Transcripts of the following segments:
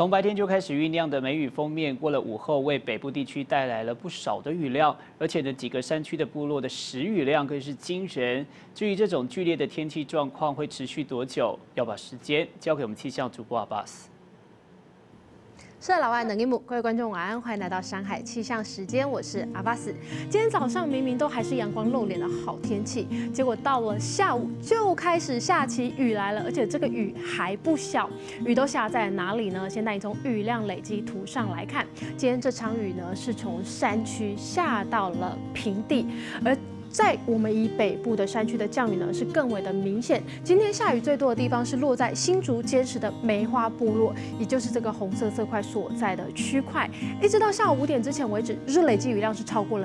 从白天就开始酝酿的梅雨锋面，过了午后，为北部地区带来了不少的雨量，而且呢，几个山区的部落的时雨量更是惊人。至于这种剧烈的天气状况会持续多久，要把时间交给我们气象主播阿巴斯。 是老外能一幕，各位观众晚安，欢迎来到山海气象时间，我是阿巴斯。今天早上明明都还是阳光露脸的好天气，结果到了下午就开始下起雨来了，而且这个雨还不小。雨都下在哪里呢？先带你从雨量累积图上来看，今天这场雨呢是从山区下到了平地，而在我们以北部的山区的降雨呢是更为的明显。今天下雨最多的地方是落在新竹坚实的梅花部落，也就是这个红色色块所在的区块。一直到下午5点之前为止，日累积雨量是超过了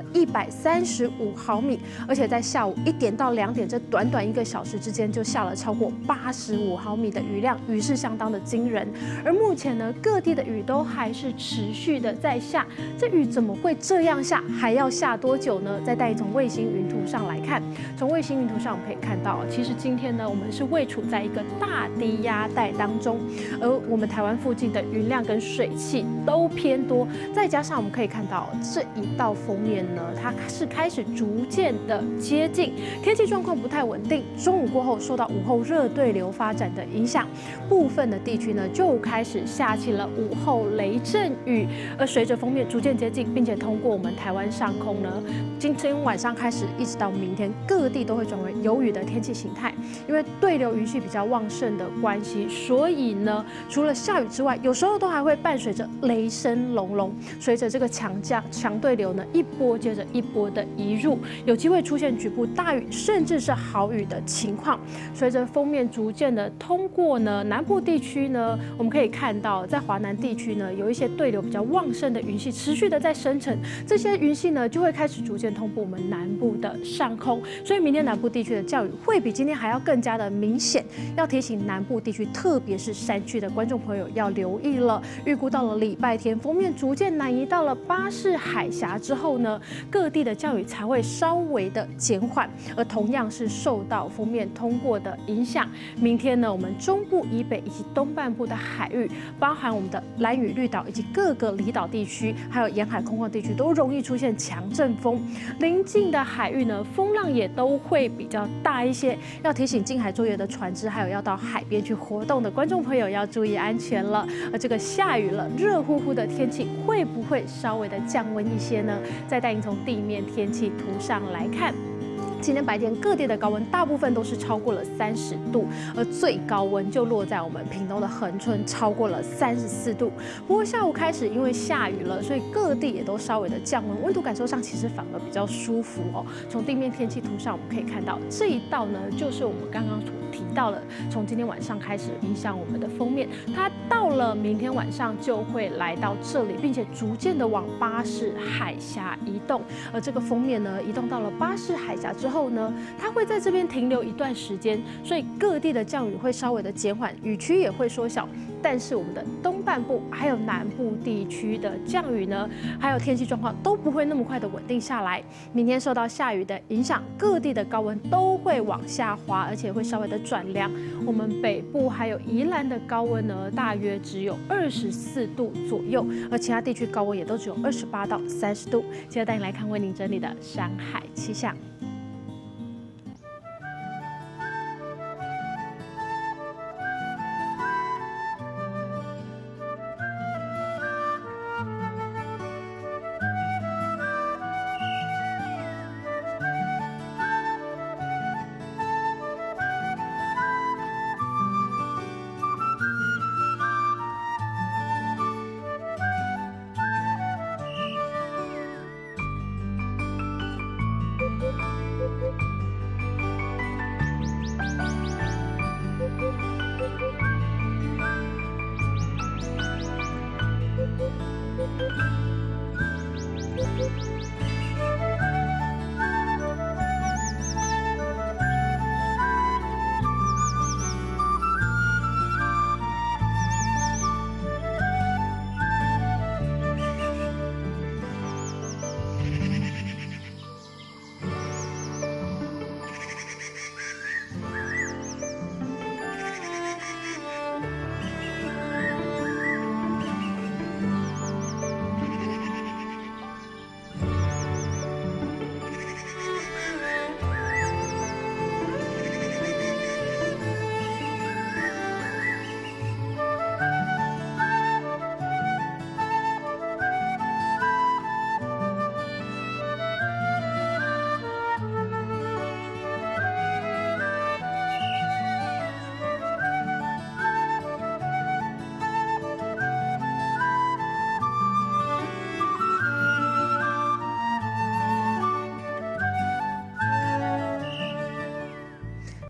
135毫米，而且在下午1点到2点这短短1个小时之间就下了超过85毫米的雨量，雨势相当的惊人。而目前呢，各地的雨都还是持续的在下，这雨怎么会这样下？还要下多久呢？再带你从卫星云图上来看，从卫星云图上我们可以看到，其实今天呢，我们是位处在一个大低压带当中，而我们台湾附近的云量跟水汽都偏多，再加上我们可以看到这一道锋面呢，它是开始逐渐的接近，天气状况不太稳定。中午过后，受到午后热对流发展的影响，部分的地区呢就开始下起了午后雷阵雨，而随着锋面逐渐接近，并且通过我们台湾上空呢，今天晚上开始一直到明天，各地都会转为有雨的天气形态。因为对流云系比较旺盛的关系，所以呢，除了下雨之外，有时候都还会伴随着雷声隆隆。随着这个强对流呢，一波接着一波的移入，有机会出现局部大雨，甚至是豪雨的情况。随着锋面逐渐的通过呢，南部地区呢，我们可以看到，在华南地区呢，有一些对流比较旺盛的云系持续的在生成，这些云系呢，就会开始逐渐通过我们南部的上空，所以明天南部地区的降雨会比今天还要更加的明显。要提醒南部地区，特别是山区的观众朋友要留意了。预估到了礼拜天，锋面逐渐南移到了巴士海峡之后呢，各地的降雨才会稍微的减缓。而同样是受到锋面通过的影响，明天呢，我们中部以北以及东半部的海域，包含我们的兰屿、绿岛以及各个离岛地区，还有沿海空旷地区，都容易出现强阵风。临近的海域呢，风浪也都会比较大一些，要提醒近海作业的船只，还有要到海边去活动的观众朋友要注意安全了。而这个下雨了，热乎乎的天气会不会稍微的降温一些呢？再带您从地面天气图上来看。今天白天各地的高温大部分都是超过了30度，而最高温就落在我们屏东的恒春，超过了34度。不过下午开始因为下雨了，所以各地也都稍微的降温，温度感受上其实反而比较舒服哦。从地面天气图上我们可以看到，这一道呢就是我们刚刚所提到的，从今天晚上开始影响我们的锋面，它到了明天晚上就会来到这里，并且逐渐的往巴士海峡移动。而这个锋面呢，移动到了巴士海峡之后呢，它会在这边停留一段时间，所以各地的降雨会稍微的减缓，雨区也会缩小。但是我们的东半部还有南部地区的降雨呢，还有天气状况都不会那么快的稳定下来。明天受到下雨的影响，各地的高温都会往下滑，而且会稍微的转凉。我们北部还有宜兰的高温呢，大约只有24度左右，而其他地区高温也都只有28到30度。接着带你来看为您整理的山海气象。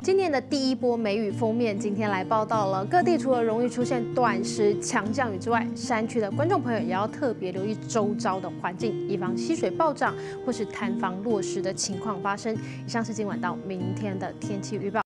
今年的第一波梅雨锋面，今天来报道了。各地除了容易出现短时强降雨之外，山区的观众朋友也要特别留意周遭的环境，以防溪水暴涨或是塌方落石的情况发生。以上是今晚到明天的天气预报。